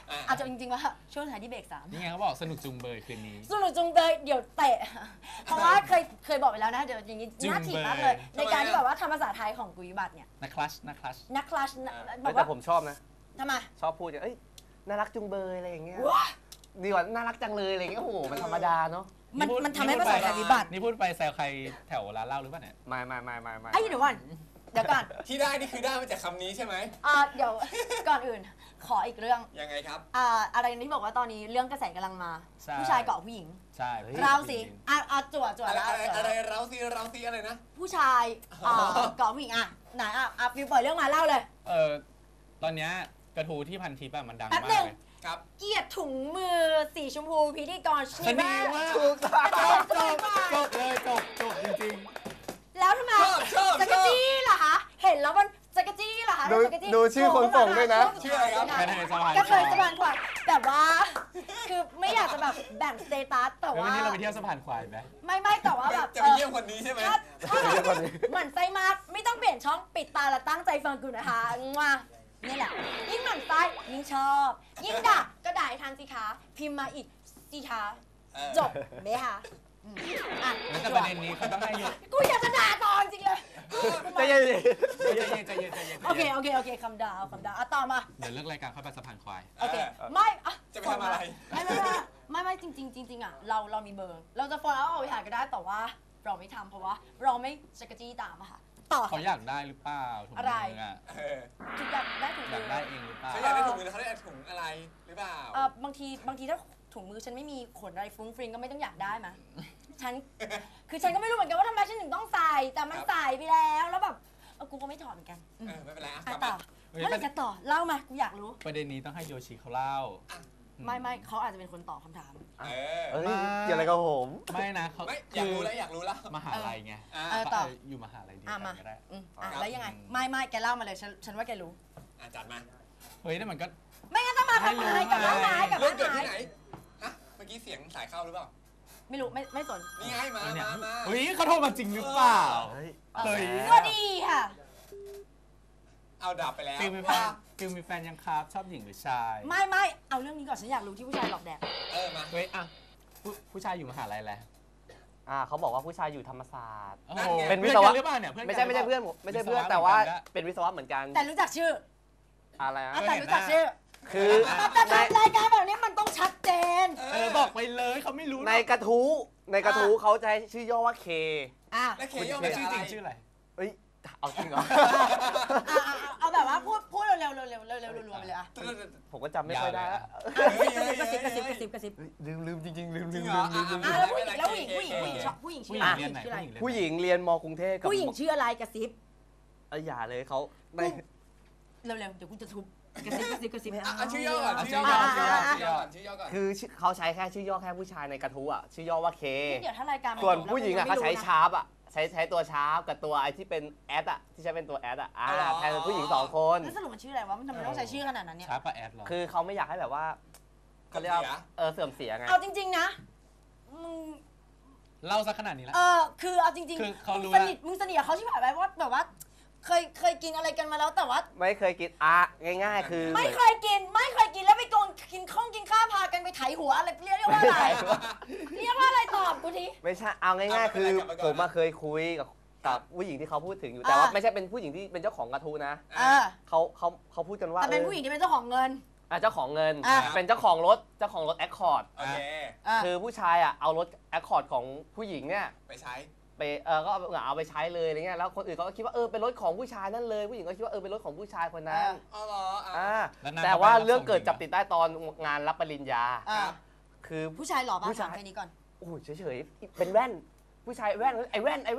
อาจจะจริงๆว่าช่วงท้ายที่เบรก3 นี่ไงเขาบอกสนุกจุงเบยคืนนี้สนุกจุงเบยเดี๋ยวเตะเพราะว่าเคยบอกไปแล้วนะเดี๋ยวอย่างนี้น่าถีบมากเลยในการที่แบบว่าทำภาษาไทยของกุยบัตรเนี่ยนักคลัชบอกแต่ว่าผมชอบนะทำไมชอบพูดอย่างน่ารักจุงเบยอะไรอย่างเงี้ยดีกว่าน่ารักจังเลยอะไรอย่างเงี้ยโอ้โหมันธรรมดาเนาะมันทำให้ภาษาไทยวิบัตินี่พูดไปแซวใครแถวร้านเหล้าหรือเปล่าเนี่ยไม่ไอ้เดี๋ยวก่อนที่ได้นี่คือได้มาจากคำนี้ใช่ไหมเดี๋ยวก่อนอื่นขออีกเรื่องยังไงครับอะไรที่บอกว่าตอนนี้เรื่องกระแสกำลังมาผู้ชายเกาะผู้หญิงใช่เราสิจั่วแล้วอะไรเราสิอะไรนะผู้ชายเกาะผู้หญิงไหนฟิวเปิดเรื่องมาเล่าเลยตอนนี้กระทูที่พันทิปมันดังมากเลยครับเกียรติถุงมือสีชมพูพิธีกรชนีว่าถูกต้องจบเลยจบจริงๆแล้วทำไมจักรจี้ล่ะคะเห็นแล้วมันจักรจี้ล่ะคะดูชื่อคนส่งด้วยนะชื่ออะไรครับก็เคยสะพานควายแต่ว่าคือไม่อยากจะแบบแบ่งสเตตัสแต่ว่าวันนี้เราไปเที่ยวสะพานควายไหมไม่แต่ว่าแบบจะไปเยี่ยมคนนี้ใช่ไหมถ้าเหมือนไส้มากไม่ต้องเปลี่ยนช่องปิดตาและตั้งใจฟังกูนะคะว่านี่แหละยิ่งหมั่นไส้ยิ่งชอบยิ่งด่าก็ด่าให้ทันสิคะพิมพ์มาอีกสิคะจบไหมคะแต่ประเด็นนี้เขาต้องให้เยอะกูอยากจะด่าต่อจริงเลยใจเย็นโอเคคำด่าต่อมาเดี๋ยวเลิกรายการเข้าไปสะพานควายโอเคไม่จะไปทำอะไรไม่จริงเรามีเบอร์เราจะฟอลเอาไปหาก็ได้แต่ว่าเราไม่ทำเพราะว่าเราไม่จักรจี้ตามค่ะต่อเขาอยากได้หรือเปล่าถุงมืออยากได้ถุงมืออยากได้เองหรือเปล่าเขาอยากได้ถุงมือเขาได้ถุงอะไรหรือเปล่าบางทีถ้าถุงมือฉันไม่มีขนอะไรฟุ้งฟริ้งก็ไม่ต้องอยากได้มาฉันก็ไม่รู้เหมือนกันว่าทำไมฉันถึงต้องใส่แต่มันใส่ไปแล้วแบบกูก็ไม่ถอดเหมือนกันไม่เป็นไรต่อเมื่อไหร่จะต่อเล่ามากูอยากรู้ประเด็นนี้ต้องให้โยชิเขาเล่าไม่เขาอาจจะเป็นคนตอบคำถามเกี่ยวอะไรกับผมไม่นะเขาอยากรู้แล้วมหาลัยไงต่ออยู่มหาลัยดีก็ได้แล้วยังไงไม่แกเล่ามาเลยฉันว่าแกรู้จัดมาเฮ้ยนั่นมันก็ไม่งั้นต้องมาทำไมกับบ้านไหนเรื่องเกิดที่ไหนเมื่อกี้เสียงสายเข้าหรือเปล่าไม่รู้ไม่สนนี่ไงมาเฮ้ยเขาโทรมาจริงหรือเปล่าเฮ้ยสวัสดีค่ะเอาดับไปแล้วฟิลมีแฟนยังครับชอบหญิงหรือชายไม่เอาเรื่องนี้ก่อนฉันอยากรู้ที่ผู้ชายหลอกแดกมาเฮ้ยผู้ชายอยู่มหาลัยแล้วเขาบอกว่าผู้ชายอยู่ธรรมศาสตร์เป็นวิศวะหรือเปล่าเนี่ยไม่ใช่เพื่อนไม่ใช่เพื่อนแต่ว่าเป็นวิศวะเหมือนกันแต่รู้จักชื่ออะไรแต่รู้จักชื่อคือในรายการแบบนี้มันต้องชัดเจนบอกไปเลยเขาไม่รู้ในกระทู้เขาใช้ชื่อย่อว่าเคและเคย่อเป็นชื่อจริงชื่ออะไรเอาจริงเหรอเอาแบบว่าพูดเร็วรัวๆไปเลยผมก็จำไม่ค่อยได้กระซิบลืมจริงลืมแล้วผู้หญิงชื่ออะไรผู้หญิงเรียนม.กรุงเทพกับผู้หญิงชื่ออะไรกระซิบอย่าเลยเขาเร็วเดี๋ยวกูจะทุบกระซิบชื่อย่อก่อนคือเขาใช้แค่ชื่อย่อแค่ผู้ชายในกระทู้ชื่อย่อว่าเคเดี๋ยวถ้ารายการส่วนผู้หญิงเขาใช้ชาร์ปใช้ตัวชาร์ปกับตัวไอที่เป็นแอดที่ใช้เป็นตัวแอดแทนผู้หญิง2 คนแล้วสรุปมันชื่ออะไรวะมันทำไมต้องใช้ชื่อขนาดนั้นเนี่ยชาร์ปกับแอดหรอคือเขาไม่อยากให้แบบว่าเขาเรียกเสื่อมเสียไงเอาจริงๆนะมึงเล่าซะขนาดนี้แล้วคือเอาจริงๆมึงสนิทกับเขาใช่ไหมว่าแบบว่าเคยกินอะไรกันมาแล้วแต่ว่าไม่เคยกินง่ายๆคือไม่เคยกินแล้วไปกินข้าวพากันไปไถหัวอะไรเรียกว่าอะไรตอบกูทีไม่ใช่เอาง่ายๆคือผมมาเคยคุยกับผู้หญิงที่เขาพูดถึงอยู่แต่ว่าไม่ใช่เป็นผู้หญิงที่เป็นเจ้าของกระทู้นะเขาพูดกันว่าแต่เป็นผู้หญิงที่เป็นเจ้าของเงินเจ้าของเงินเป็นเจ้าของรถแอคคอร์ดคือผู้ชายเอารถแอคคอร์ดของผู้หญิงเนี่ยไปใช้ก็เอาไปใช้เลยอะไรเงี้ยแล้วคนอื่นเขาก็คิดว่าเป็นรถของผู้ชายนั่นเลยผู้หญิงก็คิดว่าเป็นรถของผู้ชายคนนั้นแต่ว่าเรื่องเกิดจับติดได้ตอนงานรับปริญญาคือผู้ชายหล่อป่ะถามแค่นี้ก่อนโอ้เฉยๆเป็นแว่นผู้ชายแว่นไอ้แว่น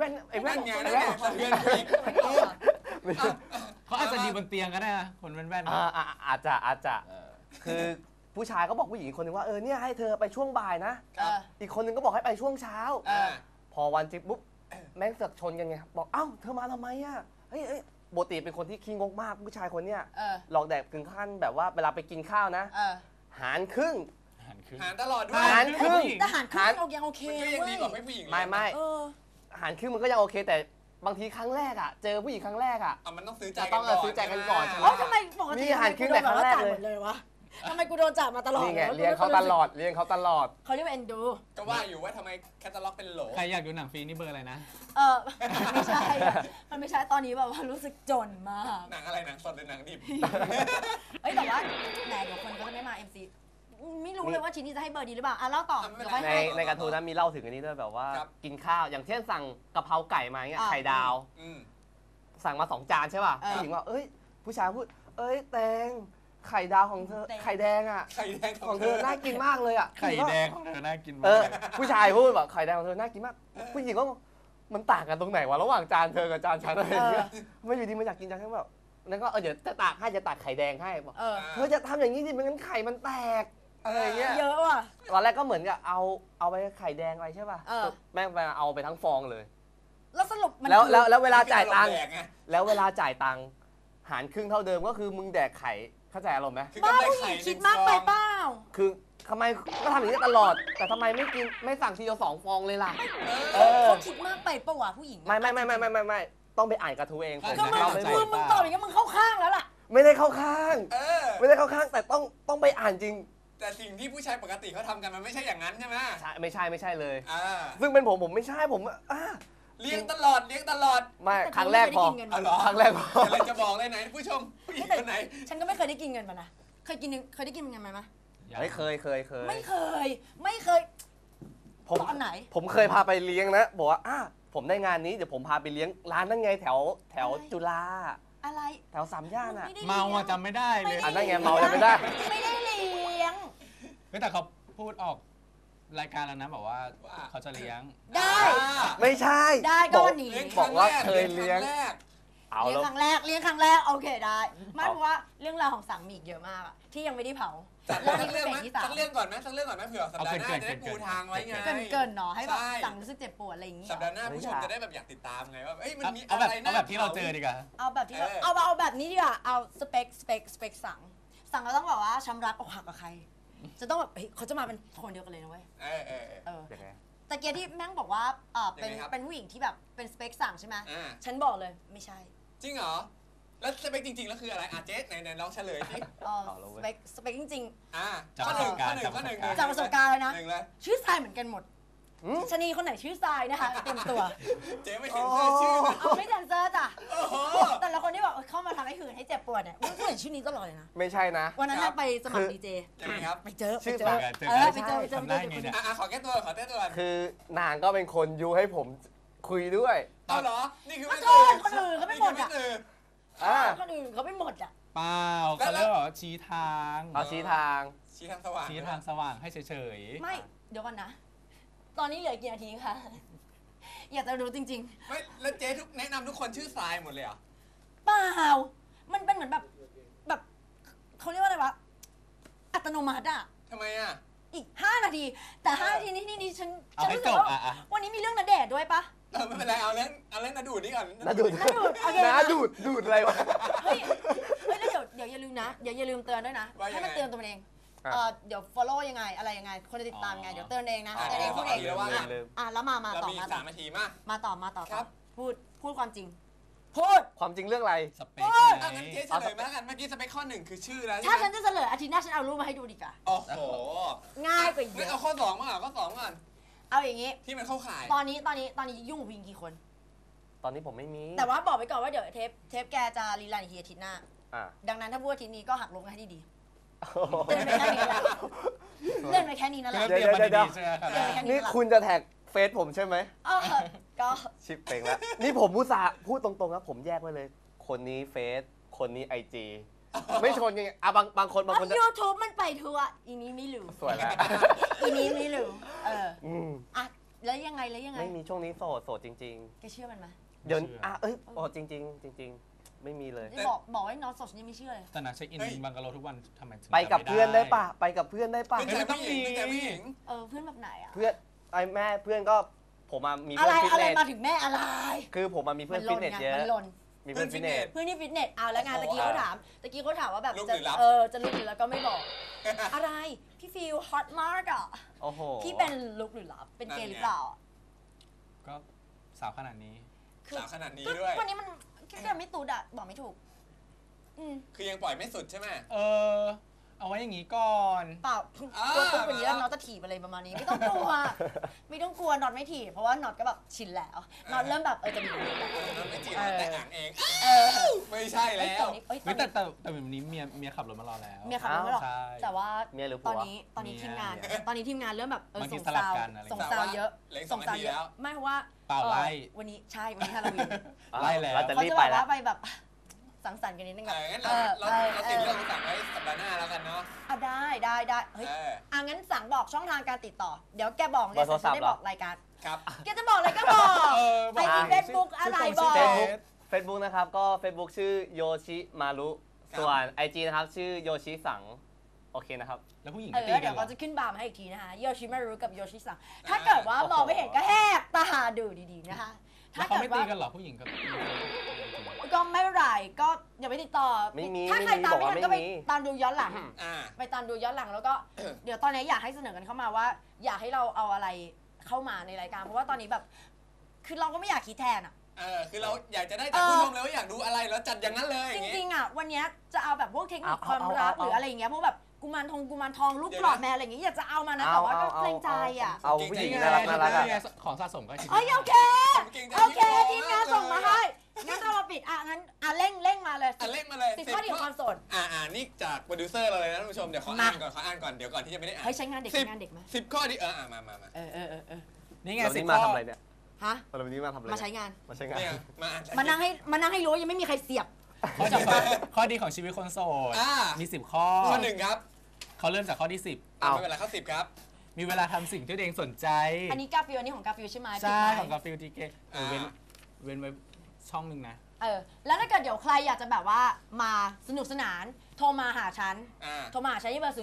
เขาอาจจะดีบนเตียงก็ได้นะคนแว่นอาจจะคือผู้ชายก็บอกผู้หญิงคนนึงว่าเนี่ยให้เธอไปช่วงบ่ายนะอีกคนนึงก็บอกให้ไปช่วงเช้าพอวันจริงปุ๊บแม่งเสือกชนกันไงบอกเธอมาทำไมเฮ้ยปกติเป็นคนที่ขี้งกมากผู้ชายคนเนี้ยหลอกแดกถึงขั้นแบบว่าเวลาไปกินข้าวนะหารครึ่งตลอดด้วยหารครึ่งแต่หารครึ่งยังโอเคมันก็ยังดีกว่าไม่ผู้หญิงไม่หารครึ่งมันก็ยังโอเคแต่บางทีครั้งแรกเจอผู้หญิงครั้งแรกมันต้องซื้อใจกันก่อนใช่ไหมทำไมปกติหารครึ่งแต่ครั้งแรกเลยทำไมกูโดนจับมาตลอดนี่ไงเลี้ยงเขาตลอดเลี้ยงเขาตลอดเขาเรียกว่าเอ็นดูก็ว่าอยู่ว่าทำไมแคตตาล็อกเป็นโหลใครอยากดูหนังฟรีนี่เบอร์อะไรนะไม่ใช่อะมันไม่ใช่ตอนนี้แบบว่ารู้สึกจนมากหนังอะไรหนังสดหรือหนังดิบเอ้ยแต่ว่าแหมเดี๋ยวคนก็จะไม่มา MC ไม่รู้เลยว่าชิ้นนี้จะให้เบอร์ดีหรือเปล่าอ่ะเล่าต่ออ่ะไม่เป็นเดี๋ยวไรค่อยในให้ในการ์ตูนนั้นมีเล่าถึงอันนี้ด้วยแบบว่าครับกินข้าวอย่างเช่นสั่งกะเพราไก่มาเงี้ยไข่ดาวอืมสั่งมา2 จานใช่ป่ะผู้หญิงว่าเอ้ยผู้ชายพูดเอ้ยแตงไข่ดาวของเธอไข่แดงอ่ะไข่แดงของเธอน่ากินมากเลยอ่ะไข่แดงของเธอน่ากินเอมาอก ผู้ชายพูดแบบไข่แดงของเธอน่ากินมาก ผู้หญิงก็มันต่างกันตรงไหนวะระหว่างจานเธอกับจานฉันอะไรอย่างเงี้ยไม่อยู่ดีมันอยากกินจานฉันแบบแล้วก็เดี๋ยวจะตักให้จะตักไข่แดงให้บอก เธอจะทำอย่างนี้สิไม่งั้นไข่มันแตกอะไรอย่างเงี้ยเยอะว่ะตอนแรกก็เหมือนกับเอาไปไข่แดงอะไรใช่ป่ะเออแม่งไปเอาไปทั้งฟองเลยแล้วสรุปมันแล้วเวลาจ่ายตังค์แดกไงแล้วเวลาจ่ายตังค์หารครึ่งเท่าเดิมก็คือมึงแดกไข่เข้าใจอารมณ์ไหมคือบ้ากำไรผู้หญิไข่งหคินึ่ดงมากฟอไปงเปล่าคือทำไมก็ทำอย่างนี้ตลอด แต่ทำไมไม่สั่งทีเดียว2 ฟองเลยล่ะเออเขาคิดมากไปเปล่าวะผู้หญิงไม่ต้องไปอ่านกระทู้เองผมก็มึงเล่าไม่หมดมึงตอบอย่างนี้มึงเข้าข้างแล้วล่ะไม่ได้เข้าข้างเออไม่ได้เข้าข้างแต่ต้องไปอ่านจริงแต่สิ่งที่ผู้ชายปกติเขาทำกันมันไม่ใช่อย่างนั้นใช่ไหมใช่ไม่ใช่เลยอ่าซึ่งเป็นผมไม่ใช่ผมอ่ะเลี้ยงตลอดเลี้ยงตลอดไม่ครั้งแรกพอแต่เอาเหรอครั้งแรกพออะไรจะบอกเลยไหนผู้ชมผู้หญิงคนไหนฉันก็ไม่เคยได้กินเงินมันนะเคยได้กินเงินมันไหมเฮ้ยเคยไม่เคยผมตอนไหนผมเคยพาไปเลี้ยงนะบอกว่าผมได้งานนี้เดี๋ยวผมพาไปเลี้ยงร้านนั่นไงแถวอะไรจุฬาอะไรแถว3 ย่านอ่ะไได้เมาอะจำไม่ได้เลยอันนั้นไงเมายังไม่ได้ไม่ได้เลี้ยงเฮ้ยแต่เขาพูดออกรายการแล้วนะบอกว่าว่าเขาจะเลี้ยงได้ไม่ใช่ได้ก็วันนี้เลี้ยงบอกว่าเคยคเลี้ยรั้งงแรกเอาเลี้ยแล้งวครั้งแรกโอเคได้ไม่เพราะว่าเรื่องราวของสังมีอีกเยอะมากอะที่ยังไม่ได้เผาจัดเรื่องสันี้กเป็เรื่นองเบรไหมกที่สามสักเรื่องก่อนไหมสักเรื่องก่อนไหมเผื่อสัปดาห์หน้าจะได้ปูทางไว้ไงเกินเนาะให้แบบใช่สังรู้สึกเจ็บปวดอะไรอย่างงี้สัปดาห์หน้าผู้ชมจะได้แบบอยากติดตามไงว่าเอ้ยมันมีเอาอะแบบไรเอาแบบที่เราเจอดีกว่าเอาแบบที่เออเอาแบบนี้ดีกว่าเอาสเปคสังเราต้องแบบว่าช้ำรักอกหักกับใคร จะต้องแบบเฮ้ยเขาจะมาเป็นคนเดียวกันเลยนะเว้ยเออเออยังไงตะเกียที่แม่งบอกว่าเป็นยังไงครับเป็นผู้หญิงที่แบบเป็นสเปคสั่งใช่ไหมอ่าฉันบอกเลยไม่ใช่จริงเหรอ แล้วสเปคจริงๆแล้วคืออะไรเจ๊ไหนลองเฉลยสิเอาแล้วเว้ยสเปคจริงอ่าจากข้อปหระสนึ่งบการณ์ข้อหนึ่งจากประสบการณ์เลยนะหนึ่งเลยๆ ชื่อทรายเหมือนกันหมดหืมชะนีคนไหนชื่อทรายนะคะเต็มตัวเจ๊ไม่เห็นเสื้อชื่อนะเอาไม่แซนเซอร์จ้ะโอ้โหแต่ละคนที่บอกเข้ามาทำให้หื่นให้เจ็บปวดเนี่ยกูเห็นชื่อนี้ตลอดเลยนะไม่ใช่นะวันนั้นครัน่ะบไปสมัครคือดีเจยังไงครับไปเจอชื่อไปฝากเจอไปเจอทำได้ไงเนี่ยขอแก้ตัวก่อนคือนางก็เป็นคนยุให้ผมคุยด้วยเอาเหรอ นี่คือก็ไม่โทษคนอื่นเขาไม่หมดนี่อ่ะคืออ่าคนอื่นเขาไม่หมดอ่ะเปล่าเขาเรียกว่าชี้ทางเอาชี้ทางชี้ทางสว่างชี้ทางสว่างให้เฉยไม่เดี๋ยวก่อนนะ ตอนนี้เหลือกี่นาทีคะอยากจะรู้จริงไม่แล้วเจ๊แนะนำทุกคนชื่อทรายหมดเลยเหรอๆเปล่ามันเป็นเหมือนแบบเขาเรียกว่าอะไรวะอัตโนมัติอ่ะทำไมอ่ะอีก 5 นาที แต่5นาทีนี่ฉันๆเอาให้รู้จสึกบว่าอ่ะวันนี้มีเรื่องณเดชน์ด้วยปะไม่เป็นไรเอาเล่นนาดูดนี่ก่อนนาดูดนาดูดโอเคนาดูดอะไรวะเฮ้ยแล้วเดี๋ยวอย่าลืมนะเดี๋ยวอย่าลืมเตือนด้วยนะให้มันเตือนตัวมันเอง เดี๋ยว follow ยังไงอะไรยังไงคนจะติดตามยังไงเดี๋ยวเตือนเองนะเตือนเองพูดเองแล้วว่าลืมแล้วมาเราต่อมีมา 3 นาทีมาต่อครับพูดความจริง พูดความจริงเรื่องอะไรสเปคอ่ะงั้นเจ๊เฉลยมาแล้วกันเมื่อกี้สเปคข้อ 1 คือชื่อแล้วถ้าใช่ฉัไหมนจะเฉลยอาทิตย์หน้าฉันเอารูปมาให้ดูดีกว่าโอ้โหง่ายกว่าเยไม่เอาอะข้อ2มาเหรอข้อ2ก่อนเอาอย่างงี้ที่มันเข้าข่ายตอนนี้ยุ่งกับผู้หญิงกี่คนตอนนี้ผมไม่มีแต่ว่าบอกไปก่อนว่าเดี๋ยวเทปแกจะรีลันอีกทีอาทิตย์หน้าอ่ะดังนั้นถ้าพูดอาทิตย์นี้ก็หักลบกันให้ดีๆเตือนไปแค่นี้แหละเตือนไปแค่นี้นั่นแหก็ละเตรียมมาดีๆใช่ไหมครับเดี๋ยวนี่คุณจะแท็กเฟซผมใช่ไหมก็ชิปเป่งแล้ว นี่ผมพูดพูดตรงๆครับผมแยกไว้เลย คนนี้เฟซคนนี้ไอจีไม่ชนยังไงอ่ะบางคนจะยูทูบมันไปทัวร์อีนี้ไม่รู้สวยแล้วอีนี้ไม่รู้อืมอ่ะแล้วยังไงไม่มีช่วงนี้โสดจริงแกเชื่อมันไหมๆ เดี๋ยวจริง ๆ ไม่มีเลยบอกว่าน้องสดฉันยังไม่เชื่อเลยแต่นักเช็คอินบังกะโลทุกวันทำไมถึงไปกับจำม่เพื่อนได้ป่ะไปกับเพื่อนได้ป่ะเป็นแต่ผู้หญิงเป็นแต่ผู้หญิงเพื่อนแบบไหนอ่ะเพื่อนไอ้แม่เพื่อนก็ผมมีอะเพื่อไรนฟิตอะไรเนสมาถึงแม่อะไรคือผมมีเพื่อนฟิตเนสเยอะมันหล่นมีเพื่อนฟิตเนสเพื่อนที่ฟิตเนสเอาแล้วงานตะกี้เขาถามว่าแบบลุกจะหรือรับจะลุกหรือแล้วก็ไม่บอก อะไรพี่ฟิลฮอตมากอ่ะโอ้โหพี่เป็นลุกหรือรับเป็นเกย์หรือเปล่าก็สาวขนาดนี้สาวขนาดนี้ด้วยวันนี้มันแค่ไม่ตูดอ่ะบอกไม่ถูกคือยังปล่อยไม่สุดใช่ไหมเออเอาไว้อย่างนี้ก่อนเปล่าตัวตุ๊กอย่างนี้แล้วน็อตจะถีบอะไรประมาณนี้ไม่ต้องกลัวไม่ต้องกลัวน็อตไม่ถีบเพราะว่าน็อตก็แบบชินแล้วน็อตเริ่มแบบจะมีแบบมันไม่จริงแต่อ่างเอง ไม่ใช่เอ้ยแล้วตอนนี้เฮ้ยแต่แบบนี้เมียขับรถมารอแล้วเมียขับรถไม่หรอกใช่แต่ว่าเมียหรือตผัอนวนี้ทีมงานตอนนี้ทีมงานเริ่มแบบบางทีส่งสลับซาวกันอะไรส่งซาวเยอะเหลืออีกส่งซาวเย 2 นาทีแล้อะวไม่เพราะว่าเปล่าไล่วันนี้ใช่วันนี้ฮาโลวีนไล่แล้วเราจะเขารีบจะไปแบบแล้วว่าไปแบบสังสรรค์กันนิดนึงแบบงั้นเราติดเรื่องสั่งไว้สัปดาห์หน้าแล้วกันเนาะได้เฮ้ยงั้นสั่งบอกช่องทางการติดต่อเดี๋ยวแกบอกแกจะได้บอกรายการครับแกจะบอกอะไรก็บอกบไออกจีเฟซบุ๊กอะไรบอก Facebook นะครับก็ Facebook ชื่อโยชิมารุส่วน IG นะครับชื่อโยชิสังโอเคนะครับแล้วผู้หญิงเอก็ตีอกัเดี๋นยวเหรอเขาจะขึ้นบาร์มาให้อีกทีนะคะโยชิมารุกับโยชิสังถ้าเกิดว่ามองไม่เห็นก็แหกตาดูดีๆนะคะแล้วเขาไม่ตีกันเหรอผู้หญิงกับก็ไม่เป็นไรก็อย่าไปติดต่อไม่มีถ้าใครตามไม่ทันก็ไปไม่มีตามดูย้อนหลังอ่าไปตามดูย้อนหลังแล้วก็ เดี๋ยวตอนนี้อยากให้เสนอกันเข้ามาว่า อยากให้เราเอาอะไรเข้ามาในรายการเพราะว่าตอนนี้แบบคือเราก็ไม่อยากคิดแทนอ่ะคือเราอยากจะได้จากผู้ชมเลยว่าอยากดูอะไรแล้วจัดอย่างนั้นเลยอจย่างงี้ริงๆอ่ะวันเนี้ยจะเอาแบบพวกเทคนิคความรักหรืออะไรอย่างเงี้ยพวกแบบกุมารทองลูกกรอกแม่อะไรอย่างเงี้ยอยากจะเอามานะแต่ว่าก็เกรงใจอ่ะเอาผู้หญิงน่ารักน่ารักอะของสะสมก็คิดโอเคทีมงานส่งมาให้งั้นเรามาปิดงั้นเร่งมาเลยเล่นมาเลย 10 ข้อดีของความโสดนี่จากโปรดิวเซอร์เราเลยนะท่านผู้ชมเดี๋ยวขออ่านก่อนเดี๋ยวก่อนที่จะไม่ได้อ่านเฮ้ยใช้งานเด็กไหม 10 ข้อดีมานี่ไงเราสินี่บมาข้อทำอะไรเนี่ยฮะเราวันนี้มาทำอะไรมาใช้งานมาใช้งานเนี่ยมาอ่านมานั่งให้รู้ยังไม่มีใครเสียบข้อดีของชีวิตคนโสดมี 10 ข้อข้อ 1 ครับเขาเริ่มจากข้อที่ไม่เป็นไรข้อ 10 ครับ 10 มีเวลาทำสิ่งที่ตัวเองสนใจอันนี้กาฟิลอันนี้ของกาฟิลใช่ไหมใช่ปิดไมค์ของกาฟิลทีเกเว้นไว้ช่องหนึ่งนะแล้วถ้าเกิดเดี๋ยวใครอยากจะแบบว่ามาสนุกสนานโทรมาหาฉันโทรมาหาฉันที่เบอร์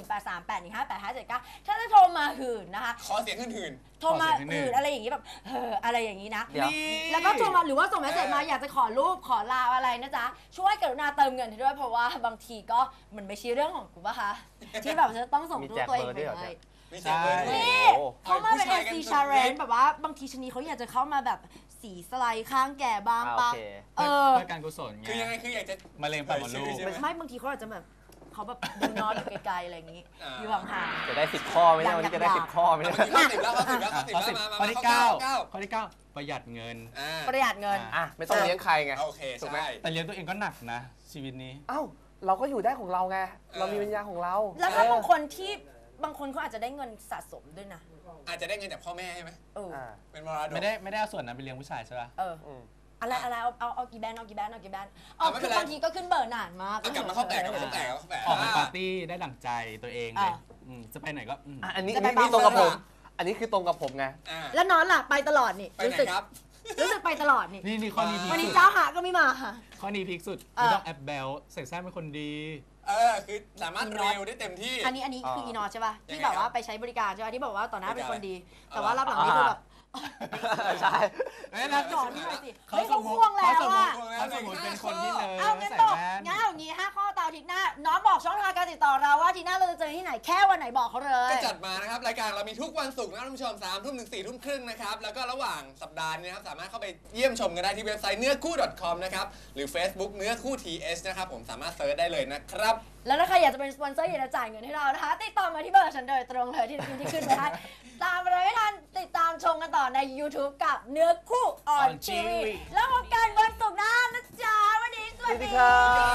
0838158579ถ้าจะโทรมาหื่นนะคะขอเสียงหื่นโทรมาหื่นอะไรอย่างนี้แบบอะไรอย่างนี้นะเดี๋ยวแล้วก็โทรมาหรือว่าส่งเมสเซจมาอยากจะขอรูปขอลาอะไรนะจ๊ะช่วยกรุณาเติมเงินให้ด้วยเพราะว่าบางทีก็มันไม่ใช่เรื่องของกูป่ะคะที่แบบจะต้องส่งรูปตัวเองไปเลยๆไม่ใช่เบอร์นี่ เข้ามาเป็น FC Challenge แบบว่าบางทีชนีเขาอยากจะเข้ามาแบบสีสไลด์ข้างแก่บ้างปะโอเคเพื่อการกุศลไงคือยังไงคืออยากจะมะเร็งปากมดลูกไม่บางทีเขาอาจจะแบบเขาแบบดูน้อยอยู่ไกลๆอะไรอย่างนี้อยู่ห่างจะได้10 ข้อไหมเนี่ยวันนี้จะได้10 ข้อไหมเนี่ยข้อ 10 แล้วข้อ 10 แล้วข้อมาที่ข้อ 9 ข้อที่ 9 ประหยัดเงินๆประหยัดเงินไม่ต้องเลี้ยงใครไงโอเคใช่แต่เลี้ยงตัวเองก็หนักนะ ชีวิตนี้เอ้าเราก็อยู่ได้ของเราไงเรามีปัญญาของเราแล้วถ้าบางคนเขาอาจจะได้เงินสะสมด้วยนะอาจจะได้เงินจากพ่อแม่ใช่ไหม เป็นมรดกไม่ได้เอาส่วนนั้นไปเลี้ยงผู้ชายใช่ป่ะอะไรเอากี่แบนคือบางทีก็ขึ้นเบอร์นานมากกลับมาข้อ8 ออกไปปาร์ตี้ได้ดั่งใจตัวเองเลยจะไปไหนก็อันนี้ตรงกับผม อันนี้คือตรงกับผมไงแล้วนอนหลับไปตลอดนี่ไปไหนครับรู้สึกไปตลอดนี่นี่ข้อนี้พีวันคนี้สุดเจ้าหาก็ไม่มาค่ะข้อนี้พีคสุดไม่ต้องแอปแบลใส่แซ่บเป็นคนดีคือสามารถเร็วได้เต็มที่อันนี้คืออีนอใช่ป่ะยังไงที่แบบว่าครับไปใช้บริการใช่ป่ะที่บอกว่าต่อหน้าเป็นคนดีเอาแต่ว่ารับหลังนี่คือแบบใช่รับหนอนด้วยสิเฮ้ยเขาควงแล้วอ่ะเขาสมมติเป็นคนที่เลยเอางั้นใส่บอกแว่นงั้นเอาอย่างงี้5 ข้อตามอาทิตย์หน้าน้องบอกช่องทางการติดต่อเราว่าอาทิตย์หน้าเราจะเจอที่ไหนแค่วันไหนบอกเขาเลยก็จัดมานะครับรายการเรามีทุกวันศุกร์นะท่านผู้ชม3 ทุ่มถึง4 ทุ่มครึ่งนะครับแล้วก็ระหว่างสัปดาห์นี้นะครับสามารถเข้าไปเยี่ยมชมกันได้ที่เว็บไซต์เนื้อคู่ .com นะครับหรือ Facebook เนื้อคู่ TH นะครับผมสามารถเซิร์ชได้เลยนะครับแล้วถ้าใครอยากจะเป็นสปอนเซอร์อยากจะจ่ายเงินให้เรานะคะติดต่อมาที่เบอร์ฉันโดยตรงเลยที่ขึ้นไปให้ตามอะไรไม่ทันติดตามชมกันต่อใน YouTube กับเนื้อคู่ออนทีวีแล้วพบกันวันศุกร์หน้านะจ๊ะวันนี้สวัสดีครับ